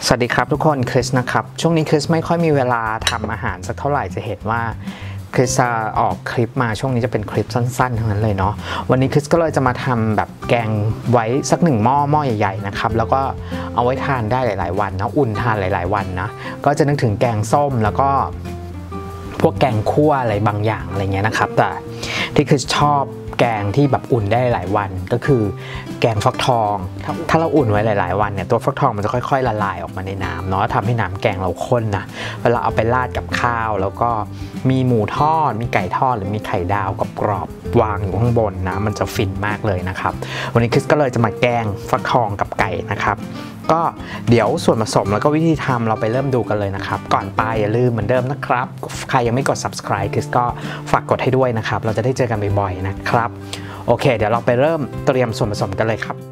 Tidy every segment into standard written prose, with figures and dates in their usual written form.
สวัสดีครับทุกคนคริสนะครับช่วงนี้คริสไม่ค่อยมีเวลาทำอาหารสักเท่าไหร่จะเห็นว่าคริสจะออกคลิปมาช่วงนี้จะเป็นคลิปสั้นๆทั้งนั้นเลยเนาะวันนี้คริสก็เลยจะมาทำแบบแกงไว้สัก1หม้อใหญ่ๆนะครับแล้วก็เอาไว้ทานได้หลายๆวันนะอุ่นทานหลายๆวันนะก็จะนึกถึงแกงส้มแล้วก็พวกแกงคั่วอะไรบางอย่างอะไรเงี้ยนะครับแต่ที่คริสชอบแกงที่แบบอุ่นได้หลายวันก็คือแกงฟักทองถ้าเราอุ่นไว้หลายๆวันเนี่ยตัวฟักทองมันจะค่อยๆละลายออกมาในน้ำเนาะทำให้น้ำแกงเราข้นนะเวลาเอาไปราดกับข้าวแล้วก็มีหมูทอดมีไก่ทอดหรือมีไข่ดาวกรอบๆวางอยู่ข้างบนนะมันจะฟินมากเลยนะครับวันนี้คริสก็เลยจะมาแกงฟักทองกับไก่นะครับก็เดี๋ยวส่วนผสมแล้วก็วิธีทำเราไปเริ่มดูกันเลยนะครับก่อนไปอย่าลืมเหมือนเดิมนะครับใครยังไม่กด subscribe คริสก็ฝากกดให้ด้วยนะครับเราจะได้เจอกันบ่อยๆนะครับโอเคเดี๋ยวเราไปเริ่มเตรียมส่วนผสมกันเลยครับ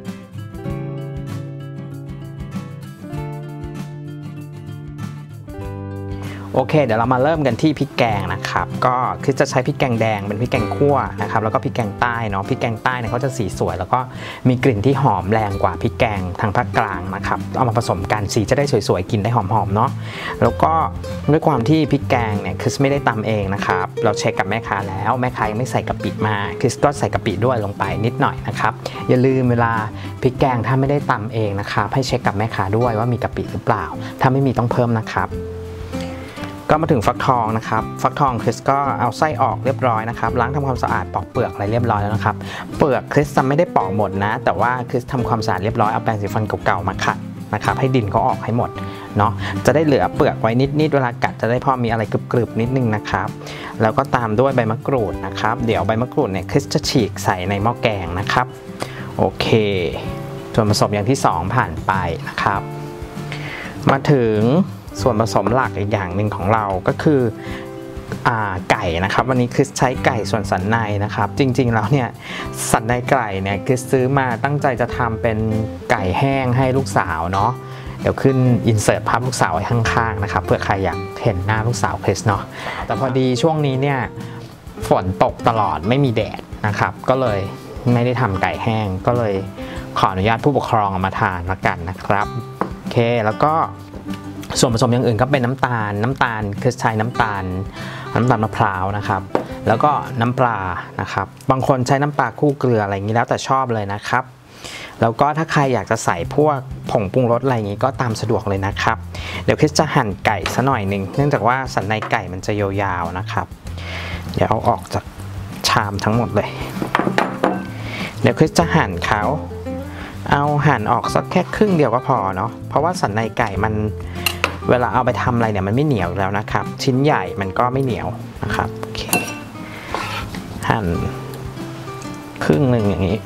โอเคเดี๋ยวเรามาเริ่มกันที่พริกแกงนะครับก็คือจะใช้พริกแกงแดงเป็นพริกแกงคั่วนะครับแล้วก็พริกแกงใต้เนาะพริกแกงใต้เนี่ยเขาจะสีสวยแล้วก็มีกลิ่นที่หอมแรงกว่าพริกแกงทางภาคกลางนะครับเอามาผสมกันสีจะได้สวยๆกินได้หอมๆเนาะแล้วก็ด้วยความที่พริกแกงเนี่ยคริสไม่ได้ตำเองนะครับเราเช็คกับแม่ค้าแล้วแม่ค้ายังไม่ใส่กะปิมาคริสก็ใส่กะปิด้วยลงไปนิดหน่อยนะครับอย่าลืมเวลาพริกแกงถ้าไม่ได้ตำเองนะครับให้เช็คกับแม่ค้าด้วยว่ามีกะปิหรือเปล่าถ้าไม่มีต้องเพิ่มนะครับก็มาถึงฟักทองนะครับฟักทองคริสก็เอาไส้ออกเรียบร้อยนะครับล้างทำความสะอาดปอกเปลือกอะไรเรียบร้อยแล้วนะครับเปลือกคริสจะไม่ได้ปอกหมดนะแต่ว่าคริสทำความสะอาดเรียบร้อยเอาแปรงสีฟันเก่าๆมาขัดนะครับให้ดินเขาออกให้หมดเนาะจะได้เหลือเปลือกไว้นิดๆเวลากัดจะได้พอมีอะไรกรึบๆนิดนึงนะครับแล้วก็ตามด้วยใบมะกรูดนะครับเดี๋ยวใบมะกรูดเนี่ยคริสจะฉีกใส่ในหม้อแกงนะครับโอเคส่วนผสมอย่างที่2ผ่านไปนะครับมาถึงส่วนผสมหลักอีกอย่างหนึ่งของเราก็คือไก่นะครับวันนี้คริสใช้ไก่ส่วนสันในนะครับจริงๆแล้วเนี่ยสันในไก่เนี่ยคริสซื้อมาตั้งใจจะทำเป็นไก่แห้งให้ลูกสาวเนาะเดี๋ยวขึ้นอินเสิร์ตภาพลูกสาวไว้ข้างๆนะครับเพื่อใครอยากเห็นหน้าลูกสาวคริสเนาะแต่พอดีช่วงนี้เนี่ยฝนตกตลอดไม่มีแดดนะครับก็เลยไม่ได้ทำไก่แห้งก็เลยขออนุญาตผู้ปกครองเอามาทานละกันนะครับโอเคแล้วก็ส่วนผสมอย่างอื่นก็เป็นน้ำตาลคือใช้น้ำตาลมะพร้าวนะครับแล้วก็น้ำปลานะครับบางคนใช้น้ำปลาคู่เกลืออะไรอย่างนี้แล้วแต่ชอบเลยนะครับแล้วก็ถ้าใครอยากจะใส่พวกผงปรุงรสอะไรอย่างนี้ก็ตามสะดวกเลยนะครับเดี๋ยวคริสจะหั่นไก่ซะหน่อยหนึ่งเนื่องจากว่าสันในไก่มันจะยาวๆนะครับเดี๋ยวเอาออกจากชามทั้งหมดเลยเดี๋ยวคริสจะหั่นเขาเอาหั่นออกสักแค่ครึ่งเดียวก็พอเนาะเพราะว่าสันในไก่มันเวลาเอาไปทำอะไรเนี่ยมันไม่เหนียวแล้วนะครับชิ้นใหญ่มันก็ไม่เหนียวนะครับโอเคหั่นครึ่งหนึ่งอย่างนี้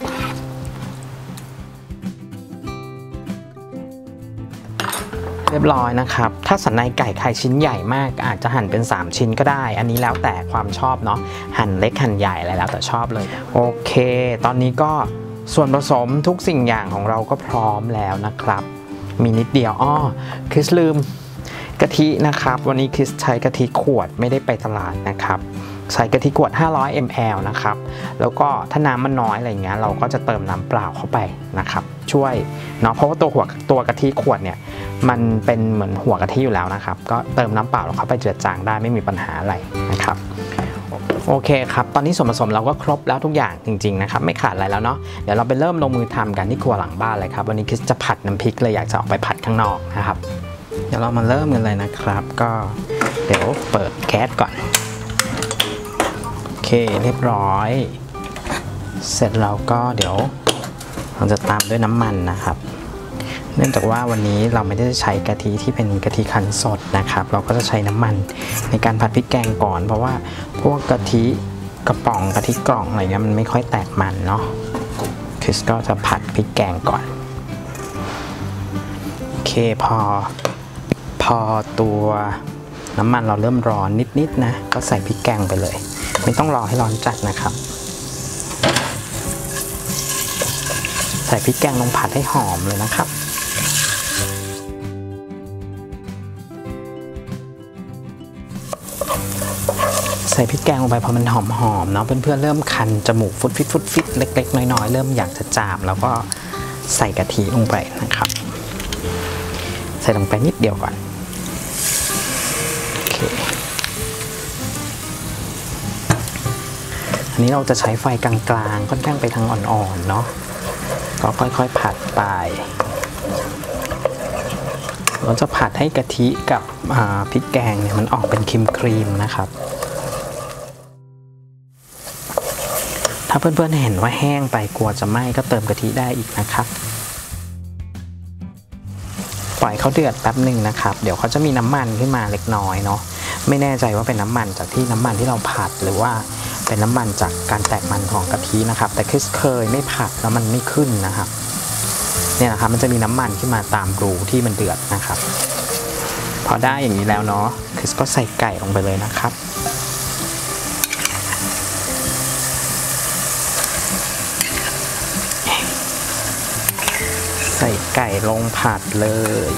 เรียบร้อยนะครับถ้าสันในไก่ใครชิ้นใหญ่มากอาจจะหั่นเป็น3ชิ้นก็ได้อันนี้แล้วแต่ความชอบเนาะหั่นเล็กหั่นใหญ่อะไรแล้วแต่ชอบเลยโอเคตอนนี้ก็ส่วนผสมทุกสิ่งอย่างของเราก็พร้อมแล้วนะครับมีนิดเดียวคริสลืมกะทินะครับวันนี้คริสใช้กะทิขวดไม่ได้ไปตลาดนะครับใช้กะทิขวด500 ml นะครับแล้วก็ถ้าน้ำมันน้อยอะไรเงี้ยเราก็จะเติมน้ำเปล่าเข้าไปนะครับช่วยเนาะเพราะว่าตัวกะทิขวดเนี่ยมันเป็นเหมือนหัวกะทิอยู่แล้วนะครับก็เติมน้ำเปล่าเข้าไปเจือจางได้ไม่มีปัญหาอะไรนะครับโอเคครับตอนนี้ส่วนผสมเราก็ครบแล้วทุกอย่างจริงๆนะครับไม่ขาดอะไรแล้วเนาะเดี๋ยวเราไปเริ่มลงมือทำกันที่ครัวหลังบ้านเลยครับวันนี้คริสจะผัดน้ำพริกเลยอยากจะออกไปผัดข้างนอกนะครับเดี๋ยวเรามาเริ่มกันเลยนะครับก็เดี๋ยวเปิดแก๊สก่อนโอเคเรียบร้อยเสร็จแล้วก็เดี๋ยวเราจะตามด้วยน้ำมันนะครับเนื่องจากว่าวันนี้เราไม่ได้ใช้กะทิที่เป็นกะทิคั้นสดนะครับเราก็จะใช้น้ำมันในการผัดพริกแกงก่อนเพราะว่าพวกกะทิกระป๋องกะทิกล่องอะไรเงี้ยมันไม่ค่อยแตกมันเนาะคริสก็จะผัดพริกแกงก่อนโอเคพอตัวน้ำมันเราเริ่มร้อนนิดๆนะก็ใส่พริกแกงไปเลยไม่ต้องรอให้ร้อนจัดนะครับใส่พริกแกงลงผัดให้หอมเลยนะครับใส่พริกแกงลงไปพอมันหอมๆเนาะเพื่อนๆเริ่มคันจมูกฟุดฟิตเล็กๆน้อยๆเริ่มอยากจะจามแล้วก็ใส่กะทิลงไปนะครับใส่ลงไปนิดเดียวก่อนโอเคอันนี้เราจะใช้ไฟกลางๆค่อนข้างไปทางอ่อนๆเนาะก็ค่อยๆผัดไปเราจะผัดให้กะทิกับพริกแกงเนี่ยมันออกเป็นครีมๆนะครับถ้าเพื่อนๆเห็นว่าแห้งไปกลัวจะไหม้ก็เติมกะทิได้อีกนะครับปล่อยเขาเดือดแป๊บหนึ่งนะครับเดี๋ยวเขาจะมีน้ำมันขึ้นมาเล็กน้อยเนาะไม่แน่ใจว่าเป็นน้ำมันจากที่น้ำมันที่เราผัดหรือว่าเป็นน้ำมันจากการแตกมันของกะทินะครับแต่คริสเคยไม่ผัดแล้วมันไม่ขึ้นนะครับเนี่ยนะครับมันจะมีน้ำมันขึ้นมาตามรูที่มันเดือดนะครับพอได้อย่างนี้แล้วเนาะคริสก็ใส่ไก่ลงไปเลยนะครับใส่ไก่ลงผัดเลย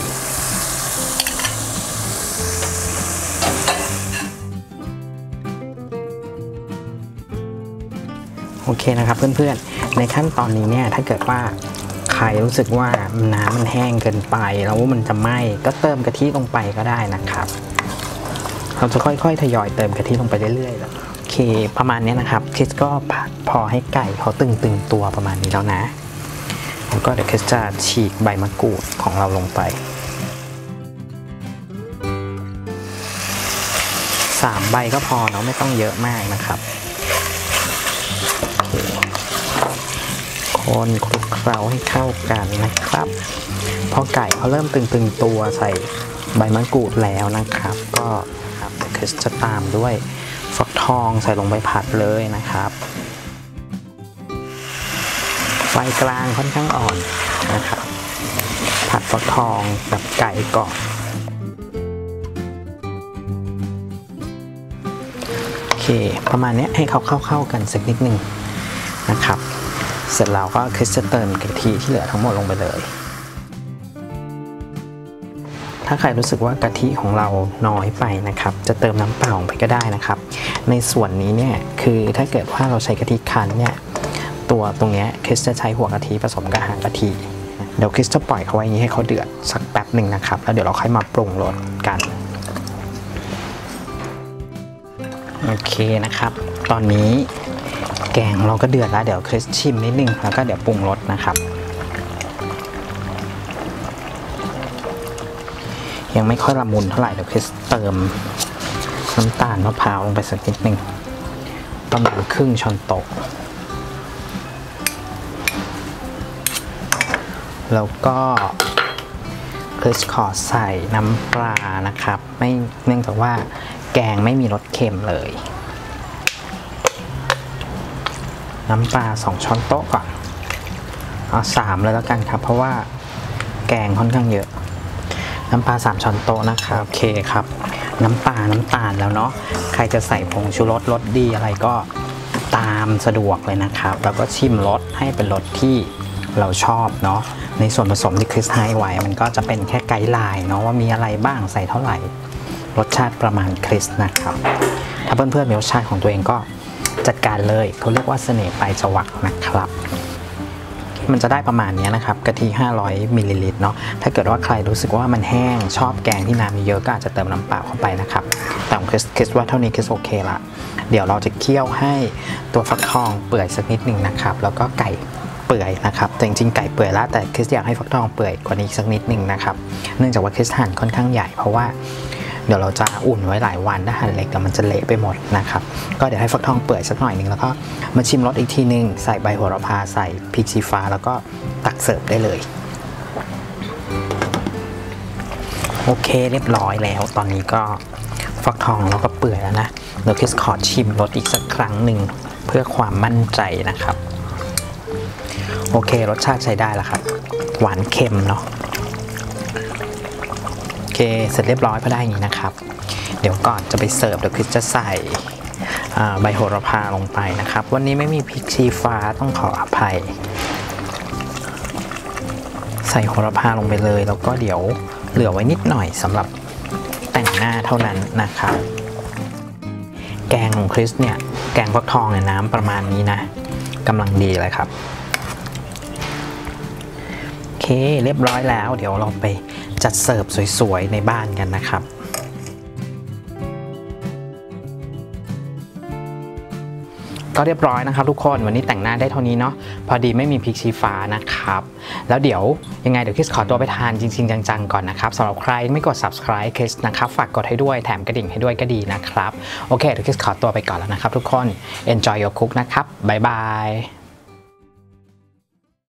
โอเคนะครับเพื่อนๆในขั้นตอนนี้เนี่ยถ้าเกิดว่าใครรู้สึกว่าน้ำมันแห้งเกินไปแล้วมันจะไหม้ก็เติมกะทิลงไปก็ได้นะครับเราจะค่อยๆทยอยเติมกะทิลงไปเรื่อยๆโอเคประมาณนี้นะครับคริสก็ผัดพอให้ไก่เขาตึงๆตัวประมาณนี้แล้วนะแล้วก็เดี๋ยวคริสจะฉีกใบมะกรูดของเราลงไป3 ใบก็พอเนาะไม่ต้องเยอะมากนะครับคนคลุกเคล้าให้เข้ากันนะครับพอไก่เขาเริ่มตึงๆตัวใส่ใบมะกรูดแล้วนะครับก็ครับเดี๋ยวคริสจะตามด้วยฟักทองใส่ลงไปผัดเลยนะครับไฟกลางค่อนข้างอ่อนนะครับผัดฟักทองกับไก่ก่อนโอเคประมาณนี้ให้เขาเข้ากันสักนิดนึงนะครับเสร็จแล้วก็คริสจะเติมกะทิที่เหลือทั้งหมดลงไปเลยถ้าใครรู้สึกว่ากะทิของเราน้อยไปนะครับจะเติมน้ำเปล่าไปก็ได้นะครับในส่วนนี้เนี่ยคือถ้าเกิดว่าเราใช้กะทิคั้นเนี่ยตัวตรงนี้คริสจะใช้หัวกะทิผสมกับหางกะทิเดี๋ยวคริสจะปล่อยเขาไว้อย่างนี้ให้เขาเดือดสักแป๊บหนึ่งนะครับแล้วเดี๋ยวเราค่อยมาปรุงรสกันโอเคนะครับตอนนี้แกงเราก็เดือดแล้วเดี๋ยวคริสชิมนิดนึงแล้วก็เดี๋ยวปรุงรสนะครับยังไม่ค่อยละมุนเท่าไหร่เดี๋ยวคริสเติมน้ำตาลมะพร้าวลงไปสักนิดนึงประมาณครึ่งช้อนโต๊ะแล้วก็คริสขอใส่น้ำปลานะครับไม่เนื่องจากว่าแกงไม่มีรสเค็มเลยน้ำปลา2 ช้อนโต๊ะก่อนเอา3เลยแล้วกันครับเพราะว่าแกงค่อนข้างเยอะน้ำปลา3 ช้อนโต๊ะนะครับโอเคครับน้ำปลาน้ำตาลแล้วเนาะใครจะใส่ผงชูรสรสดีอะไรก็ตามสะดวกเลยนะครับแล้วก็ชิมรสให้เป็นรสที่เราชอบเนาะในส่วนผสมที่คริสให้ไว้มันก็จะเป็นแค่ไกด์ไลน์เนาะว่ามีอะไรบ้างใส่เท่าไหร่รสชาติประมาณคริสนะครับถ้าเพื่อนๆมีรสชาติของตัวเองก็จัดการเลยเขาเรียกว่าเสน่ห์ปลายจวักนะครับมันจะได้ประมาณนี้นะครับกะทิ500 มิลลิลิตรเนาะถ้าเกิดว่าใครรู้สึกว่ามันแห้งชอบแกงที่น้ำเยอะก็อาจจะเติมน้ำเปล่าเข้าไปนะครับแต่คริสว่าเท่านี้คริสโอเคละเดี๋ยวเราจะเคี่ยวให้ตัวฟักทองเปื่อยสักนิดหนึ่งนะครับแล้วก็ไก่เปื่อยนะครับแต่จริงๆไก่เปื่อยแล้วแต่คริสอยากให้ฟักทองเปื่อยกว่านี้สักนิดหนึ่งนะครับเนื่องจากว่าคริสหั่นค่อนข้างใหญ่เพราะว่าเดี๋ยวเราจะอุ่นไว้หลายวันถ้าหั่นเล็กเดี๋ยวมันจะเละไปหมดนะครับก็เดี๋ยวให้ฟักทองเปื่อยสักหน่อยหนึ่งแล้วก็มาชิมรสอีกทีนึงใส่ใบโหระพาใส่พริกชี้ฟ้าแล้วก็ตักเสิร์ฟได้เลยโอเคเรียบร้อยแล้วตอนนี้ก็ฟักทองเราก็เปื่อยแล้วนะเดี๋ยวคริสขอชิมรสอีกสักครั้งหนึ่งเพื่อความมั่นใจนะครับโอเครสชาติใช้ได้แล้วครับหวานเค็มเนาะโอเคเสร็จเรียบร้อยพอได้อย่างนี้นะครับเดี๋ยวก่อนจะไปเสิร์ฟเดี๋ยวคริสจะใส่ใบโหระพาลงไปนะครับวันนี้ไม่มีพริกชี้ฟ้าต้องขออภัยใส่โหระพาลงไปเลยแล้วก็เดี๋ยวเหลือไว้นิดหน่อยสำหรับแต่งหน้าเท่านั้นนะครับแกงของคริสเนี่ยแกงฟักทองเนี่ยน้ำประมาณนี้นะกำลังดีเลยครับโอเคเรียบร้อยแล้วเดี๋ยวเราไปจัดเสิร์ฟสวยๆในบ้านกันนะครับก็เรียบร้อยนะครับทุกคนวันนี้แต่งหน้าได้เท่านี้เนาะพอดีไม่มีพริกชี้ฟ้านะครับแล้วเดี๋ยวยังไงเดี๋ยวคริสขอตัวไปทานจริงๆจังๆก่อนนะครับสำหรับใครไม่กด subscribe คริสนะครับฝากกดให้ด้วยแถมกระดิ่งให้ด้วยก็ดีนะครับโอเคเดี๋ยวคริสขอตัวไปก่อนแล้วนะครับทุกคน enjoy your cook นะครับบ๊ายบาย